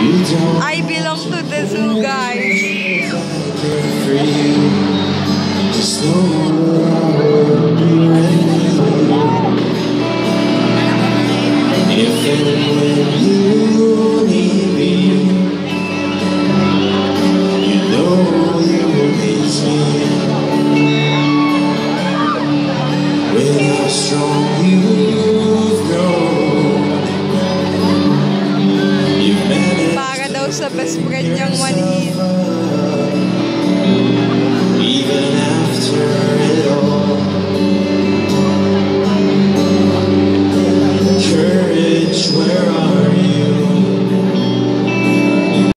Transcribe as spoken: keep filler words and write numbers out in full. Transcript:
I belong to the zoo, guys. Just know I will be ready.